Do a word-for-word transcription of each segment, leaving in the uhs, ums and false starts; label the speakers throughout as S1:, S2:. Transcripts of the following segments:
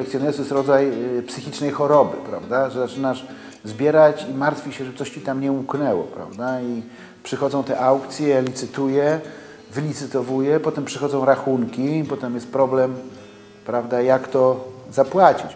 S1: kolekcjonerstwo jest rodzaj psychicznej choroby, prawda? Że zaczynasz zbierać i martwi się, że coś ci tam nie umknęło, prawda? I przychodzą te aukcje, licytuje, wylicytowuje, potem przychodzą rachunki, potem jest problem, prawda, jak to zapłacić.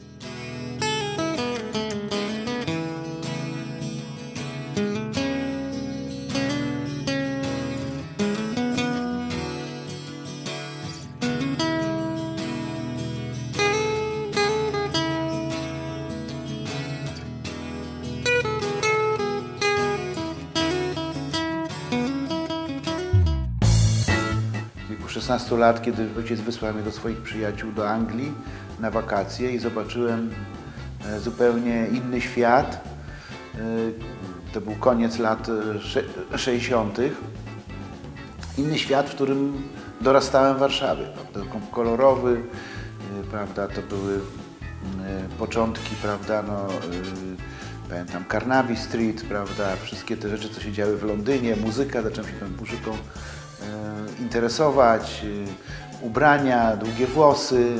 S1: szesnastu lat, kiedy ojciec wysłał mnie do swoich przyjaciół do Anglii na wakacje i zobaczyłem zupełnie inny świat. To był koniec lat sześćdziesiątych. Inny świat, w którym dorastałem w Warszawie. Prawda? Kolorowy, prawda? To były początki, prawda? No, pamiętam Carnaby Street, prawda? Wszystkie te rzeczy, co się działy w Londynie, muzyka, zacząłem się tą muzyką interesować, ubrania, długie włosy,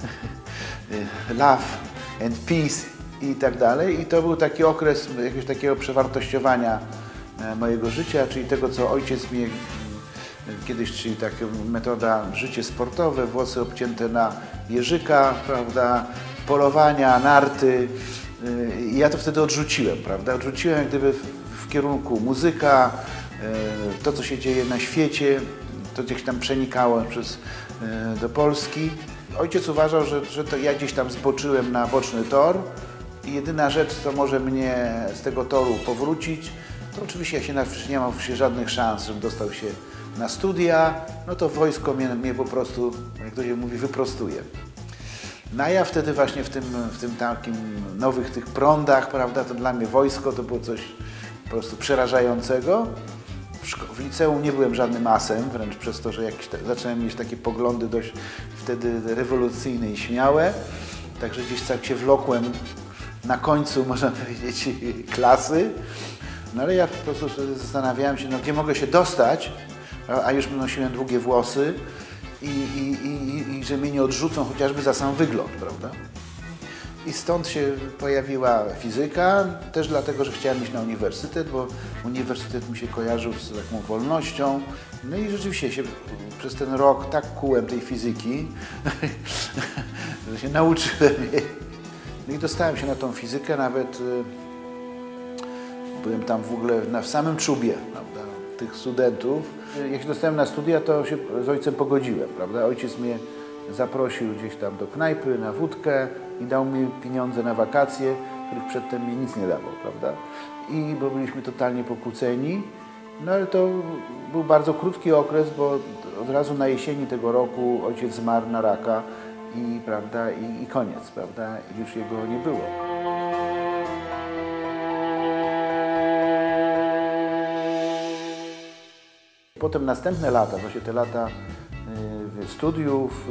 S1: love and peace i tak dalej. I to był taki okres jakiegoś takiego przewartościowania mojego życia, czyli tego, co ojciec mi kiedyś, czyli taka metoda życie sportowe, włosy obcięte na jeżyka, prawda, polowania, narty. I ja to wtedy odrzuciłem, prawda? Odrzuciłem jak gdyby w, w kierunku muzyka, to, co się dzieje na świecie. To gdzieś tam przenikało przez, do Polski. Ojciec uważał, że, że to ja gdzieś tam zboczyłem na boczny tor i jedyna rzecz, co może mnie z tego toru powrócić, to oczywiście ja się nie mam się żadnych szans, żebym dostał się na studia, no to wojsko mnie, mnie po prostu, jak to się mówi, wyprostuje. No a ja wtedy właśnie w tym, w tym takim nowych tych prądach, prawda, to dla mnie wojsko to było coś po prostu przerażającego. W liceum nie byłem żadnym asem, wręcz przez to, że jakieś te, zacząłem mieć takie poglądy dość wtedy rewolucyjne i śmiałe. Także gdzieś tak się wlokłem na końcu, można powiedzieć, klasy. No ale ja po prostu zastanawiałem się, no gdzie mogę się dostać, a, a już nosiłem długie włosy i, i, i, i że mnie nie odrzucą chociażby za sam wygląd, prawda? I stąd się pojawiła fizyka, też dlatego, że chciałem iść na uniwersytet, bo uniwersytet mi się kojarzył z taką wolnością. No i rzeczywiście się przez ten rok tak kułem tej fizyki, że się nauczyłem jej. No i dostałem się na tą fizykę, nawet byłem tam w ogóle na, w samym czubie, prawda, tych studentów. Jak się dostałem na studia, to się z ojcem pogodziłem, prawda? Ojciec mnie zaprosił gdzieś tam do knajpy na wódkę i dał mi pieniądze na wakacje, których przedtem mi nic nie dawał, prawda? I bo byliśmy totalnie pokłóceni, no ale to był bardzo krótki okres, bo od razu na jesieni tego roku ojciec zmarł na raka i, prawda, i, i koniec, prawda? I już jego nie było. Potem następne lata, właśnie te lata studiów,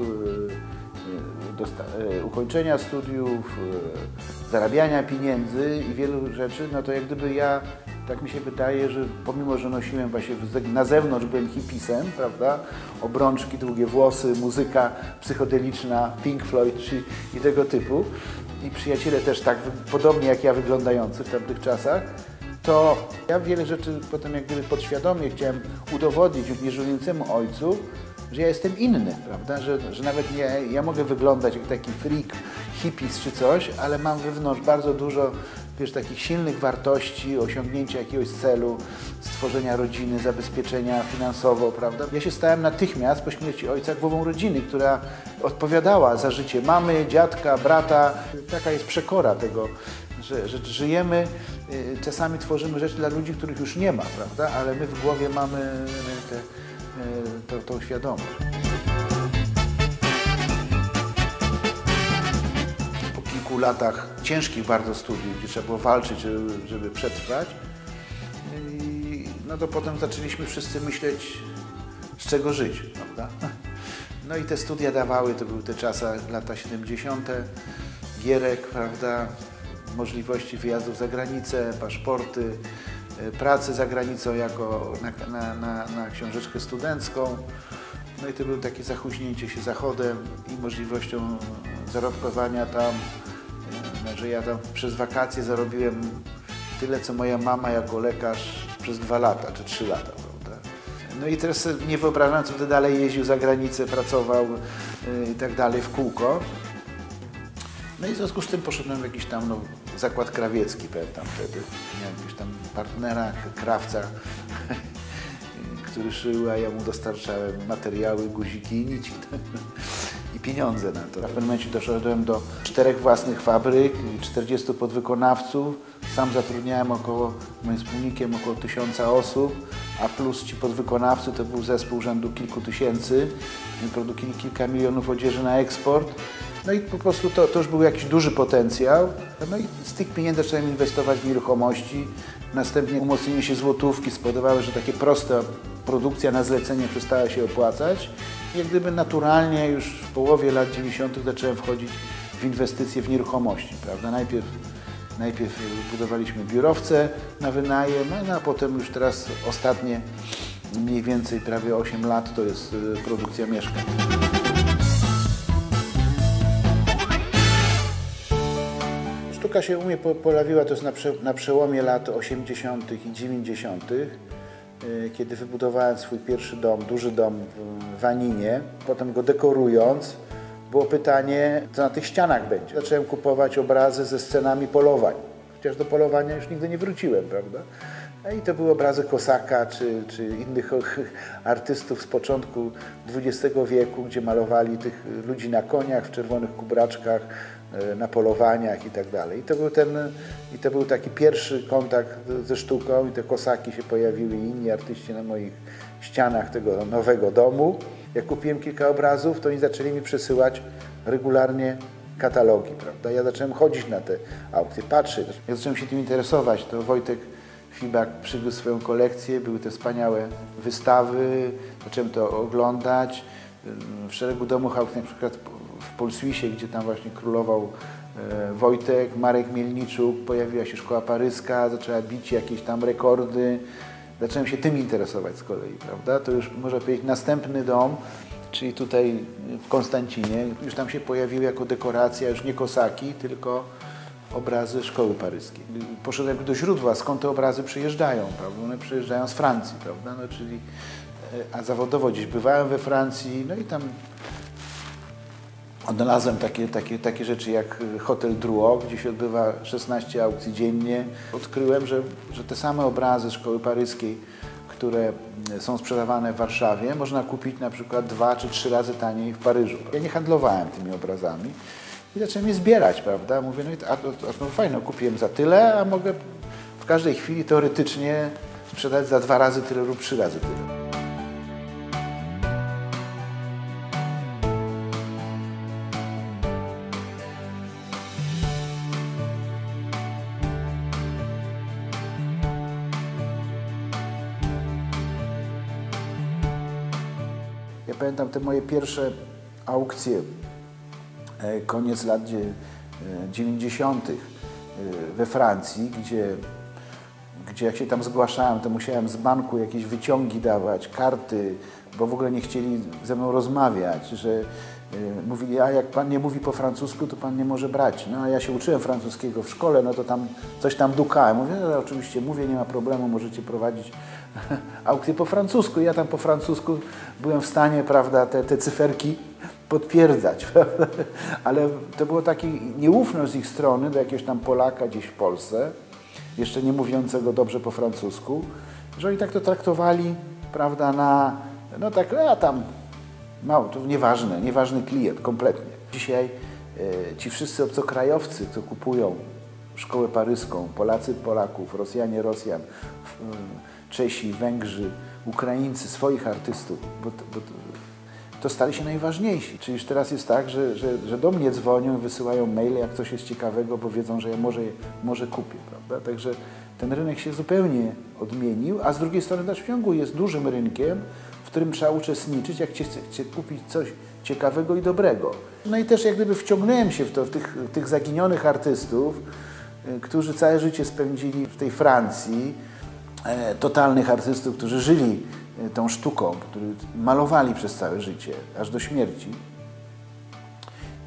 S1: ukończenia studiów, zarabiania pieniędzy i wielu rzeczy, no to jak gdyby ja, tak mi się wydaje, że pomimo, że nosiłem właśnie na zewnątrz, byłem hipisem, prawda, obrączki, długie włosy, muzyka psychodeliczna, Pink Floyd i tego typu i przyjaciele też tak podobnie jak ja wyglądający w tamtych czasach, to ja wiele rzeczy potem jak gdyby podświadomie chciałem udowodnić już nieżyjącemu ojcu, że ja jestem inny, prawda? Że, że nawet nie, ja mogę wyglądać jak taki freak, hippies czy coś, ale mam wewnątrz bardzo dużo, wiesz, takich silnych wartości, osiągnięcia jakiegoś celu, stworzenia rodziny, zabezpieczenia finansowo, prawda? Ja się stałem natychmiast po śmierci ojca głową rodziny, która odpowiadała za życie mamy, dziadka, brata. Taka jest przekora tego, że, że żyjemy, czasami tworzymy rzeczy dla ludzi, których już nie ma, prawda? Ale my w głowie mamy te To, tą świadomość. Po kilku latach ciężkich bardzo studiów, gdzie trzeba było walczyć, żeby, żeby przetrwać, i, no to potem zaczęliśmy wszyscy myśleć, z czego żyć, prawda? No i te studia dawały, to były te czasy, lata siedemdziesiąte, gierek, prawda, możliwości wyjazdów za granicę, paszporty, pracy za granicą jako na, na, na, na książeczkę studencką. No i to było takie zachuśnięcie się Zachodem i możliwością zarobkowania tam, no, że ja tam przez wakacje zarobiłem tyle, co moja mama jako lekarz przez dwa lata czy trzy lata, prawda? No i teraz nie wyobrażam, co wtedy dalej jeździł za granicę, pracował i tak dalej w kółko. No i w związku z tym poszedłem w jakiś tam no, zakład krawiecki, pamiętam wtedy. Miałem jakiegoś tam partnera, krawca, który szył, a ja mu dostarczałem materiały, guziki i nici. I pieniądze na to. W pewnym momencie doszedłem do czterech własnych fabryk, czterdziestu podwykonawców. Sam zatrudniałem około, moim wspólnikiem około tysiąca osób, a plus ci podwykonawcy to był zespół rzędu kilku tysięcy. Produkowali kilka milionów odzieży na eksport. No i po prostu to, to już był jakiś duży potencjał. No i z tych pieniędzy zacząłem inwestować w nieruchomości. Następnie umocnienie się złotówki spowodowało, że takie proste produkcja na zlecenie przestała się opłacać. I jak gdyby naturalnie już w połowie lat dziewięćdziesiątych zacząłem wchodzić w inwestycje w nieruchomości, prawda? Najpierw, najpierw budowaliśmy biurowce na wynajem, no, a potem już teraz ostatnie mniej więcej prawie osiem lat to jest produkcja mieszkań. Sztuka się u mnie pojawiła to jest na, prze, na przełomie lat osiemdziesiątych i dziewięćdziesiątych, kiedy wybudowałem swój pierwszy dom, duży dom w Waninie. Potem go dekorując, było pytanie, co na tych ścianach będzie. Zacząłem kupować obrazy ze scenami polowań, chociaż do polowania już nigdy nie wróciłem, prawda? I to były obrazy Kosaka czy, czy innych artystów z początku dwudziestego wieku, gdzie malowali tych ludzi na koniach, w czerwonych kubraczkach, na polowaniach i tak dalej. I to był ten, i to był taki pierwszy kontakt ze sztuką i te Kosaki się pojawiły i inni artyści na moich ścianach tego nowego domu. Jak kupiłem kilka obrazów, to oni zaczęli mi przesyłać regularnie katalogi, prawda? Ja zacząłem chodzić na te aukcje, patrzeć. Jak zacząłem się tym interesować, to Wojtek Fibak przywiózł swoją kolekcję, były te wspaniałe wystawy, zacząłem to oglądać. W szeregu domów aukcji, na przykład w Polswisie, gdzie tam właśnie królował e, Wojtek, Marek Mielniczuk, pojawiła się szkoła paryska, zaczęła bić jakieś tam rekordy. Zacząłem się tym interesować z kolei, prawda? To już można powiedzieć następny dom, czyli tutaj w Konstancinie, już tam się pojawiły jako dekoracja już nie Kosaki, tylko obrazy szkoły paryskiej. Poszedłem do źródła, skąd te obrazy przyjeżdżają, prawda? One przyjeżdżają z Francji, prawda? No, czyli, a zawodowo gdzieś bywałem we Francji, no i tam odnalazłem takie, takie, takie rzeczy jak Hotel Drouot, gdzie się odbywa szesnaście aukcji dziennie. Odkryłem, że, że te same obrazy szkoły paryskiej, które są sprzedawane w Warszawie, można kupić na przykład dwa czy trzy razy taniej w Paryżu. Ja nie handlowałem tymi obrazami i zacząłem je zbierać, prawda? Mówię, no, a, a, no fajno, kupiłem za tyle, a mogę w każdej chwili teoretycznie sprzedać za dwa razy tyle lub trzy razy tyle. Ja pamiętam te moje pierwsze aukcje, koniec lat dziewięćdziesiątych we Francji, gdzie, gdzie jak się tam zgłaszałem, to musiałem z banku jakieś wyciągi dawać, karty, bo w ogóle nie chcieli ze mną rozmawiać, że mówili, a jak pan nie mówi po francusku, to pan nie może brać. No a ja się uczyłem francuskiego w szkole, no to tam coś tam dukałem. Mówię, no, oczywiście mówię, nie ma problemu, możecie prowadzić aukcję po francusku. Ja tam po francusku byłem w stanie, prawda, te, te cyferki potwierdzać, prawda? Ale to było takie nieufność z ich strony do jakiegoś tam Polaka gdzieś w Polsce, jeszcze nie mówiącego dobrze po francusku, że oni tak to traktowali, prawda, na, no tak, a tam mało, to nieważne, nieważny klient, kompletnie. Dzisiaj e, ci wszyscy obcokrajowcy, co kupują szkołę paryską, Polacy Polaków, Rosjanie Rosjan, Czesi, Węgrzy, Ukraińcy, swoich artystów, bo, bo to stali się najważniejsi. Czyli już teraz jest tak, że, że, że do mnie dzwonią i wysyłają maile, jak coś jest ciekawego, bo wiedzą, że ja może, może kupię, prawda? Także ten rynek się zupełnie odmienił, a z drugiej strony też w ciągu jest dużym rynkiem, w którym trzeba uczestniczyć, jak chce, chce kupić coś ciekawego i dobrego. No i też jak gdyby wciągnąłem się w to, w tych, tych zaginionych artystów, którzy całe życie spędzili w tej Francji, e, totalnych artystów, którzy żyli tą sztuką, którzy malowali przez całe życie, aż do śmierci.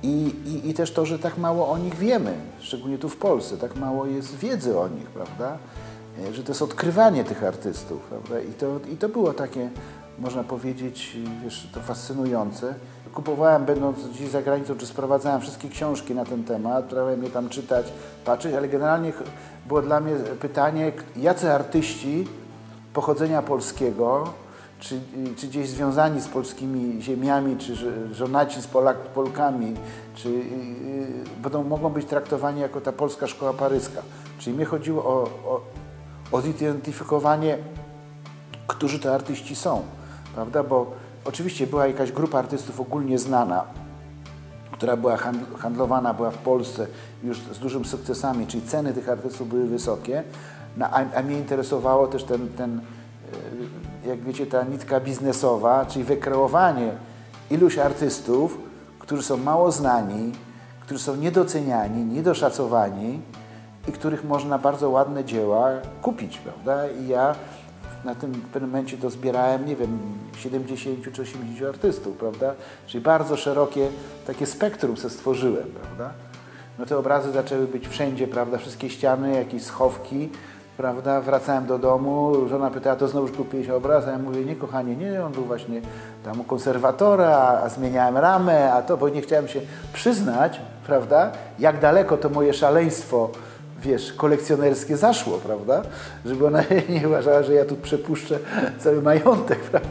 S1: I, i, I też to, że tak mało o nich wiemy, szczególnie tu w Polsce, tak mało jest wiedzy o nich, prawda? Że to jest odkrywanie tych artystów, prawda? I to, i to było takie, można powiedzieć, wiesz, to fascynujące. Kupowałem, będąc gdzieś za granicą, czy sprowadzałem wszystkie książki na ten temat, próbowałem je tam czytać, patrzeć, ale generalnie było dla mnie pytanie, jacy artyści pochodzenia polskiego, czy, czy gdzieś związani z polskimi ziemiami, czy żonaci z Polak, Polkami, czy yy, będą, mogą być traktowani jako ta polska szkoła paryska. Czyli mnie chodziło o, o, o zidentyfikowanie, którzy to artyści są, prawda? Bo oczywiście była jakaś grupa artystów ogólnie znana, która była handlowana, była w Polsce już z dużymi sukcesami, czyli ceny tych artystów były wysokie, no, a, a mnie interesowało też ten, ten, jak wiecie, ta nitka biznesowa, czyli wykreowanie iluś artystów, którzy są mało znani, którzy są niedoceniani, niedoszacowani i których można bardzo ładne dzieła kupić, prawda? I ja na tym w pewnym momencie to zbierałem, nie wiem, siedemdziesięciu czy osiemdziesięciu artystów, prawda? Czyli bardzo szerokie takie spektrum se stworzyłem, prawda? No te obrazy zaczęły być wszędzie, prawda? Wszystkie ściany, jakieś schowki, prawda? Wracałem do domu, żona pytała, to znowu kupiłeś obraz? A ja mówię, nie kochanie, nie, on był właśnie tam u konserwatora, a zmieniałem ramę, a to, bo nie chciałem się przyznać, prawda? Jak daleko to moje szaleństwo, wiesz, kolekcjonerskie zaszło, prawda? Żeby ona nie uważała, że ja tu przepuszczę cały majątek, prawda?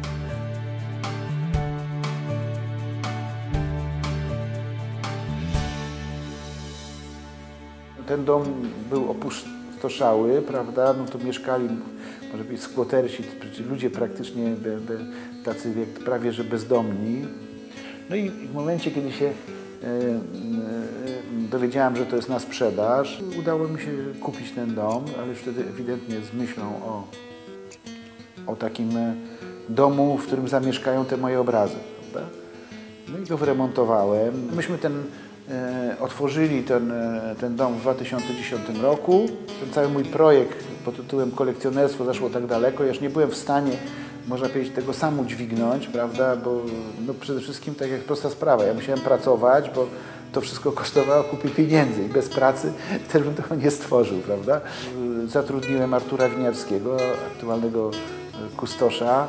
S1: Ten dom był opustoszały, prawda? No tu mieszkali, może być skłotersi, ludzie praktycznie be, be, tacy jak prawie że bezdomni. No i w momencie, kiedy się e, e, dowiedziałem, że to jest na sprzedaż, udało mi się kupić ten dom, ale już wtedy ewidentnie z myślą o, o takim domu, w którym zamieszkają te moje obrazy, prawda? No i go wyremontowałem. Myśmy ten E, otworzyli ten, ten dom w dwa tysiące dziesiątym roku. Ten cały mój projekt pod tytułem kolekcjonerstwo zaszło tak daleko, ja już nie byłem w stanie, można powiedzieć, tego sam udźwignąć, prawda, bo no przede wszystkim tak jak prosta sprawa, ja musiałem pracować, bo to wszystko kosztowało kupy pieniędzy i bez pracy też bym tego nie stworzył, prawda. Zatrudniłem Artura Winiarskiego, aktualnego kustosza,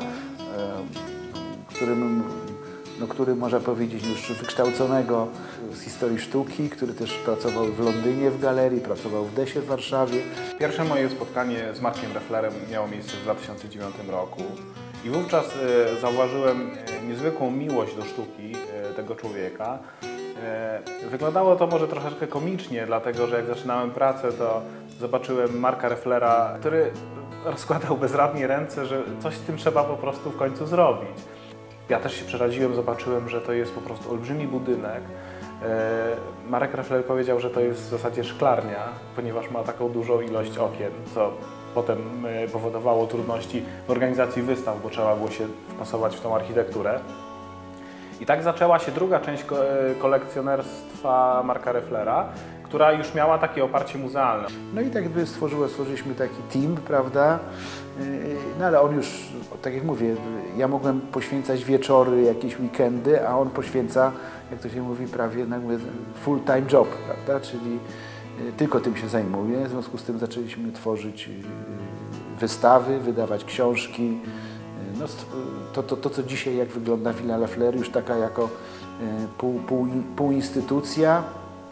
S1: którym No, który można powiedzieć już wykształconego z historii sztuki, który też pracował w Londynie w galerii, pracował w Desie w Warszawie.
S2: Pierwsze moje spotkanie z Markiem Refflerem miało miejsce w dwa tysiące dziewiątym roku i wówczas e, zauważyłem e, niezwykłą miłość do sztuki e, tego człowieka. E, wyglądało to może troszeczkę komicznie, dlatego że jak zaczynałem pracę, to zobaczyłem Marka Refflera, który rozkładał bezradnie ręce, że coś z tym trzeba po prostu w końcu zrobić. Ja też się przeraziłem, zobaczyłem, że to jest po prostu olbrzymi budynek. Marek Reffler powiedział, że to jest w zasadzie szklarnia, ponieważ ma taką dużą ilość okien, co potem powodowało trudności w organizacji wystaw, bo trzeba było się wpasować w tą architekturę. I tak zaczęła się druga część kolekcjonerstwa Marka Refflera, która już miała takie oparcie muzealne.
S1: No i tak by stworzyło, stworzyliśmy taki team, prawda? No ale on już, tak jak mówię, ja mogłem poświęcać wieczory, jakieś weekendy, a on poświęca, jak to się mówi, prawie full time job, prawda? Czyli tylko tym się zajmuje. W związku z tym zaczęliśmy tworzyć wystawy, wydawać książki. No, to, to, to, co dzisiaj, jak wygląda Villa Reffler, już taka jako pół, pół, pół instytucja.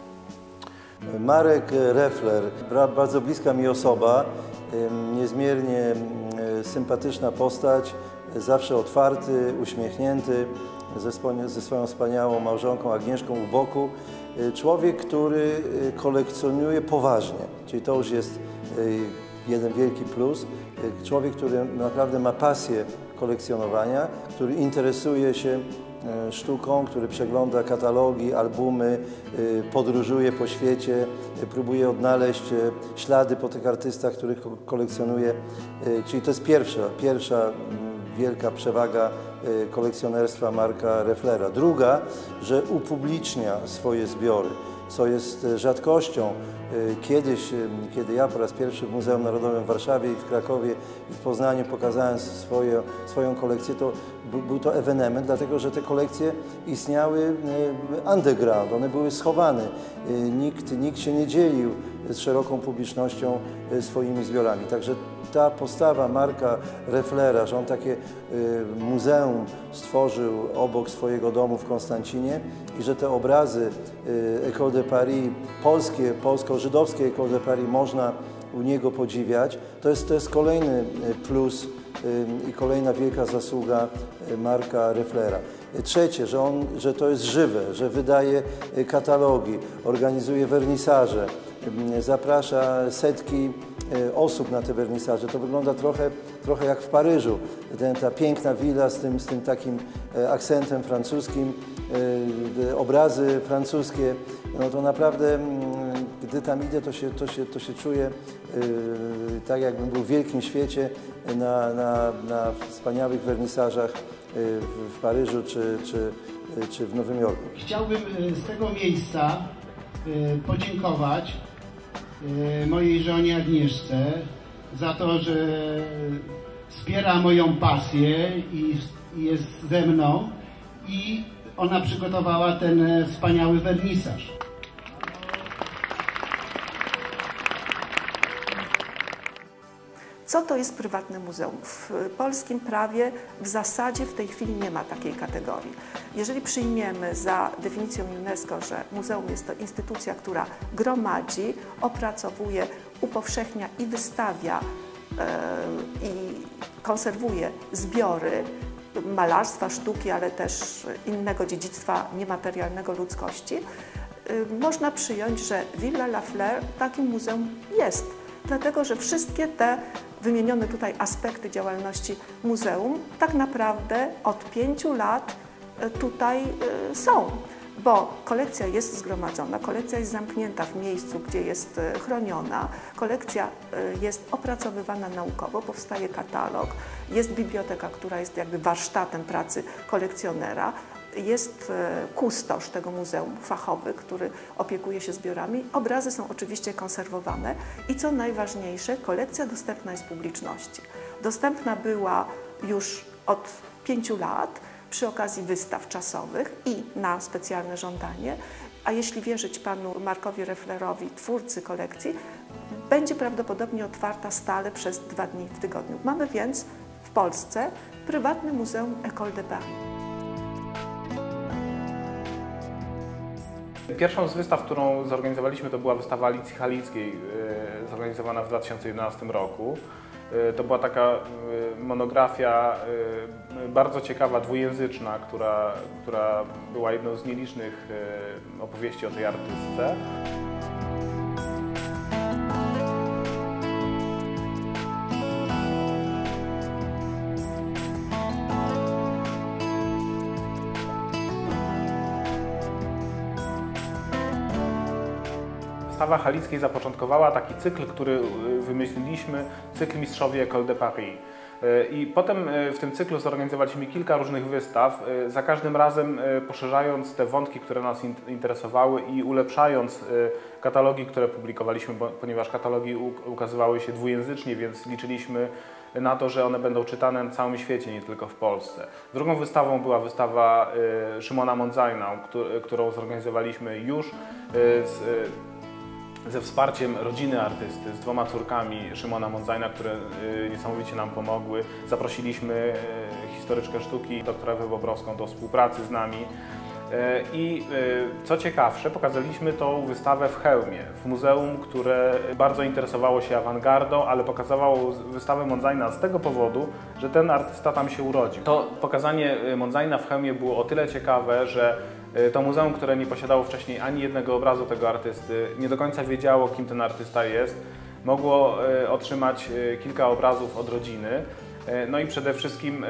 S3: Marek Reffler, bardzo bliska mi osoba, niezmiernie sympatyczna postać, zawsze otwarty, uśmiechnięty, ze, ze swoją wspaniałą małżonką Agnieszką u boku. Człowiek, który kolekcjonuje poważnie, czyli to już jest jeden wielki plus. Człowiek, który naprawdę ma pasję kolekcjonowania, który interesuje się sztuką, który przegląda katalogi, albumy, podróżuje po świecie, próbuje odnaleźć ślady po tych artystach, których kolekcjonuje. Czyli to jest pierwsza, pierwsza wielka przewaga kolekcjonerstwa Marka Refflera. Druga, że upublicznia swoje zbiory, co jest rzadkością Kiedyś, kiedy ja po raz pierwszy w Muzeum Narodowym w Warszawie i w Krakowie i w Poznaniu pokazałem swoje, swoją kolekcję, to był to ewenement, dlatego że te kolekcje istniały underground, one były schowane. Nikt, nikt się nie dzielił z szeroką publicznością swoimi zbiorami. Także ta postawa Marka Refflera, że on takie muzeum stworzył obok swojego domu w Konstancinie i że te obrazy École de Paris, polskie, polsko-żydowskie École de Paris można u niego podziwiać, to jest, to jest kolejny plus i kolejna wielka zasługa Marka Refflera. Trzecie, że, on, że to jest żywe, że wydaje katalogi, organizuje wernisaże, zaprasza setki osób na te wernisaże. To wygląda trochę, trochę jak w Paryżu. Ten, ta piękna willa z tym, z tym takim akcentem francuskim, obrazy francuskie. No to naprawdę, gdy tam idę, to się, to się, to się czuję tak, jakbym był w wielkim świecie na, na, na wspaniałych wernisażach w Paryżu czy, czy, czy w Nowym Jorku.
S4: Chciałbym z tego miejsca podziękować mojej żonie Agnieszce za to, że wspiera moją pasję i jest ze mną i ona przygotowała ten wspaniały wernisaż.
S5: Co to jest prywatne muzeum? W polskim prawie w zasadzie w tej chwili nie ma takiej kategorii. Jeżeli przyjmiemy za definicją UNESCO, że muzeum jest to instytucja, która gromadzi, opracowuje, upowszechnia i wystawia yy, i konserwuje zbiory malarstwa, sztuki, ale też innego dziedzictwa niematerialnego ludzkości, yy, można przyjąć, że Villa La Fleur takim muzeum jest. Dlatego, że wszystkie te wymienione tutaj aspekty działalności muzeum tak naprawdę od pięciu lat tutaj są, bo kolekcja jest zgromadzona, kolekcja jest zamknięta w miejscu, gdzie jest chroniona, kolekcja jest opracowywana naukowo, powstaje katalog, jest biblioteka, która jest jakby warsztatem pracy kolekcjonera, jest kustosz tego muzeum fachowy, który opiekuje się zbiorami. Obrazy są oczywiście konserwowane i co najważniejsze, kolekcja dostępna jest publiczności. Dostępna była już od pięciu lat przy okazji wystaw czasowych i na specjalne żądanie, a jeśli wierzyć panu Markowi Refflerowi, twórcy kolekcji, będzie prawdopodobnie otwarta stale przez dwa dni w tygodniu. Mamy więc w Polsce prywatne muzeum École de Paris.
S2: Pierwszą z wystaw, którą zorganizowaliśmy, to była wystawa Alicji Halickiej, zorganizowana w dwa tysiące jedenastym roku. To była taka monografia bardzo ciekawa, dwujęzyczna, która, która była jedną z nielicznych opowieści o tej artystce. Wystawa Halickiej zapoczątkowała taki cykl, który wymyśliliśmy, cykl Mistrzowie École de Paris. I potem w tym cyklu zorganizowaliśmy kilka różnych wystaw, za każdym razem poszerzając te wątki, które nas interesowały i ulepszając katalogi, które publikowaliśmy, ponieważ katalogi ukazywały się dwujęzycznie, więc liczyliśmy na to, że one będą czytane na całym świecie, nie tylko w Polsce. Drugą wystawą była wystawa Szymona Mondzajna, którą zorganizowaliśmy już z ze wsparciem rodziny artysty, z dwoma córkami Szymona Mondzajna, które y, niesamowicie nam pomogły. Zaprosiliśmy y, historyczkę sztuki, doktora Ewę Bobrowską, do współpracy z nami. Y, I y, co ciekawsze, pokazaliśmy tą wystawę w Chełmie, w muzeum, które bardzo interesowało się awangardą, ale pokazywało wystawę Mondzajna z tego powodu, że ten artysta tam się urodził. To pokazanie Mondzajna w Chełmie było o tyle ciekawe, że to muzeum, które nie posiadało wcześniej ani jednego obrazu tego artysty, nie do końca wiedziało, kim ten artysta jest, mogło otrzymać kilka obrazów od rodziny. No i przede wszystkim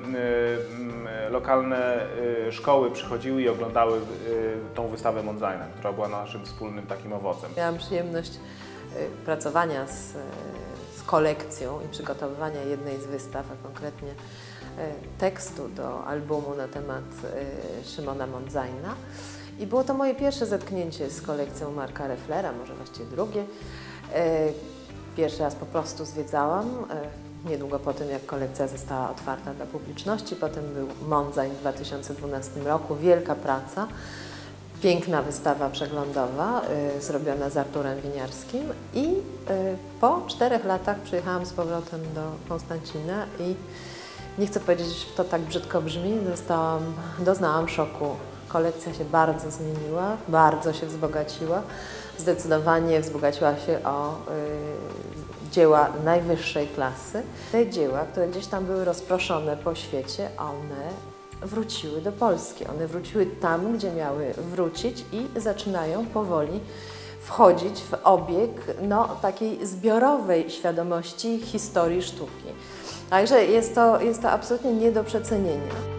S2: lokalne szkoły przychodziły i oglądały tą wystawę Mondzajna, która była naszym wspólnym takim owocem.
S6: Miałam przyjemność pracowania z, z kolekcją i przygotowywania jednej z wystaw, a konkretnie tekstu do albumu na temat Szymona Mondzajna. I było to moje pierwsze zetknięcie z kolekcją Marka Refflera, może właściwie drugie. Pierwszy raz po prostu zwiedzałam, niedługo po tym, jak kolekcja została otwarta dla publiczności. Potem był Mondzain w dwa tysiące dwunastym roku, wielka praca, piękna wystawa przeglądowa, y, zrobiona z Arturem Winiarskim i y, po czterech latach przyjechałam z powrotem do Konstancina i nie chcę powiedzieć, że to tak brzydko brzmi, dostałam, doznałam szoku. Kolekcja się bardzo zmieniła, bardzo się wzbogaciła. Zdecydowanie wzbogaciła się o y, dzieła najwyższej klasy. Te dzieła, które gdzieś tam były rozproszone po świecie, one wróciły do Polski. One wróciły tam, gdzie miały wrócić i zaczynają powoli wchodzić w obieg no, takiej zbiorowej świadomości historii sztuki. Także jest to, jest to absolutnie nie do przecenienia.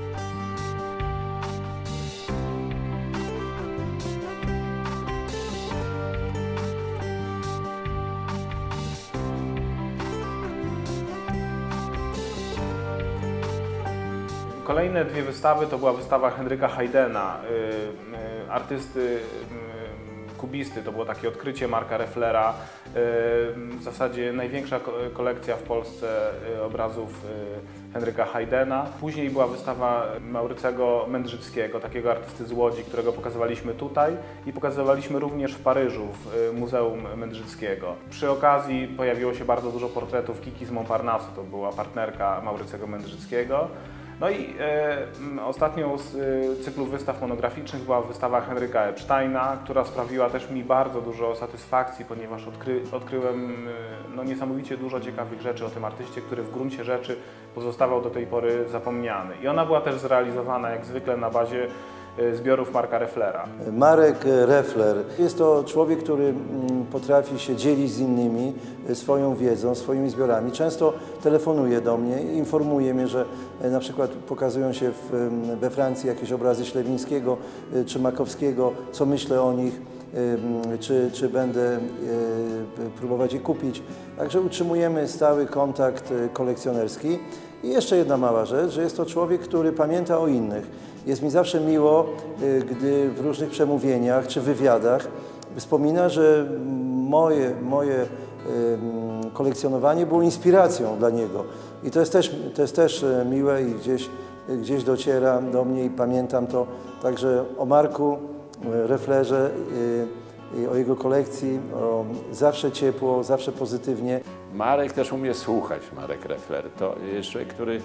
S2: Kolejne dwie wystawy to była wystawa Henryka Haydna, y, y, artysty, y, kubisty. To było takie odkrycie Marka Refflera. Y, w zasadzie największa kolekcja w Polsce y, obrazów y, Henryka Haydna. Później była wystawa Maurycego Mędrzyckiego, takiego artysty z Łodzi, którego pokazywaliśmy tutaj i pokazywaliśmy również w Paryżu, w Muzeum Mędrzyckiego. Przy okazji pojawiło się bardzo dużo portretów Kiki z Montparnasse, to była partnerka Maurycego Mędrzyckiego. No i e, ostatnią z e, cyklu wystaw monograficznych była wystawa Henryka Epsteina, która sprawiła też mi bardzo dużo satysfakcji, ponieważ odkry, odkryłem e, no, niesamowicie dużo ciekawych rzeczy o tym artyście, który w gruncie rzeczy pozostawał do tej pory zapomniany. I ona była też zrealizowana jak zwykle na bazie e, zbiorów Marka Refflera.
S3: Marek Reffler jest to człowiek, który potrafi się dzielić z innymi swoją wiedzą, swoimi zbiorami. Często telefonuje do mnie i informuje mnie, że na przykład pokazują się w, we Francji jakieś obrazy Ślewińskiego czy Makowskiego, co myślę o nich, czy, czy będę próbować je kupić. Także utrzymujemy stały kontakt kolekcjonerski. I jeszcze jedna mała rzecz, że jest to człowiek, który pamięta o innych. Jest mi zawsze miło, gdy w różnych przemówieniach czy wywiadach wspomina, że moje, moje kolekcjonowanie było inspiracją dla niego. I to jest też, to jest też miłe i gdzieś, gdzieś dociera do mnie i pamiętam to. Także o Marku Refflerze i o jego kolekcji o, zawsze ciepło, zawsze pozytywnie.
S7: Marek też umie słuchać, Marek Reffler. To jest człowiek, który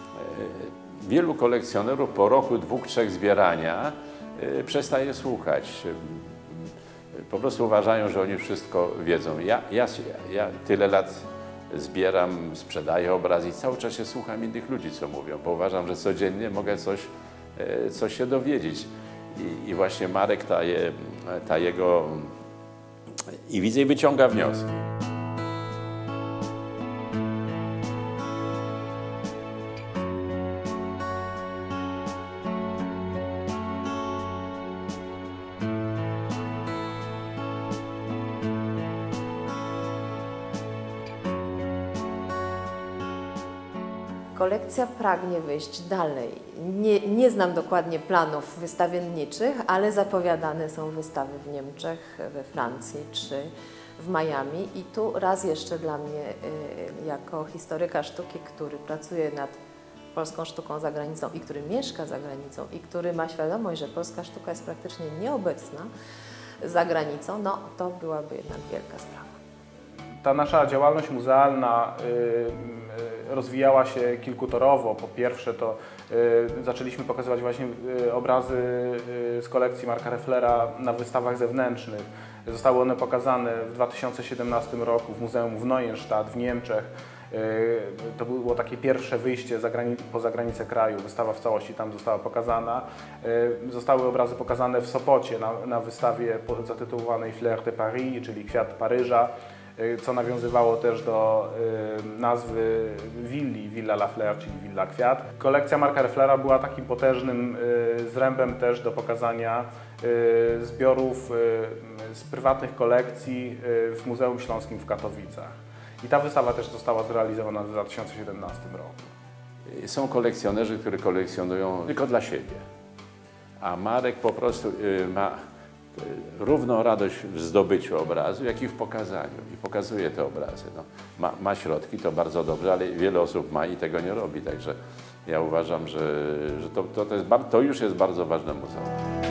S7: wielu kolekcjonerów po roku, dwóch, trzech zbierania przestaje słuchać. Po prostu uważają, że oni wszystko wiedzą. Ja, ja, ja tyle lat zbieram, sprzedaję obraz i cały czas się słucham innych ludzi, co mówią, bo uważam, że codziennie mogę coś, coś się dowiedzieć. I, i właśnie Marek ta, je, ta jego... i widzę i wyciąga wnioski.
S6: Kolekcja pragnie wyjść dalej. Nie, nie znam dokładnie planów wystawienniczych, ale zapowiadane są wystawy w Niemczech, we Francji czy w Miami. I tu raz jeszcze dla mnie, y, jako historyka sztuki, który pracuje nad polską sztuką za granicą i który mieszka za granicą i który ma świadomość, że polska sztuka jest praktycznie nieobecna za granicą, no to byłaby jednak wielka sprawa.
S2: Ta nasza działalność muzealna y, y, rozwijała się kilkutorowo. Po pierwsze to y, zaczęliśmy pokazywać właśnie y, obrazy y, z kolekcji Marka Refflera na wystawach zewnętrznych. Zostały one pokazane w dwa tysiące siedemnastym roku w Muzeum w Neuenstadt w Niemczech. Y, to było takie pierwsze wyjście za grani poza granicę kraju. Wystawa w całości tam została pokazana. Y, zostały obrazy pokazane w Sopocie na, na wystawie zatytułowanej Fleur de Paris, czyli Kwiat Paryża, co nawiązywało też do y, nazwy willi, Villa La Fleur, czyli Villa Kwiat. Kolekcja Marka Refflera była takim potężnym y, zrębem też do pokazania y, zbiorów y, z prywatnych kolekcji y, w Muzeum Śląskim w Katowicach. I ta wystawa też została zrealizowana w dwa tysiące siedemnastym roku.
S7: Są kolekcjonerzy, którzy kolekcjonują tylko dla siebie. a Marek po prostu ma równą radość w zdobyciu obrazu, jak i w pokazaniu. I pokazuje te obrazy. No, ma, ma środki, to bardzo dobrze, ale wiele osób ma i tego nie robi. Także ja uważam, że, że to, to, to, jest, to już jest bardzo ważne muzeum.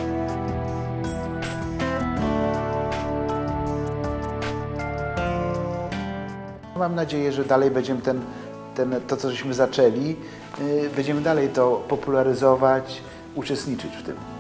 S1: Mam nadzieję, że dalej będziemy ten, ten, to, co żeśmy zaczęli, yy, będziemy dalej to popularyzować, uczestniczyć w tym.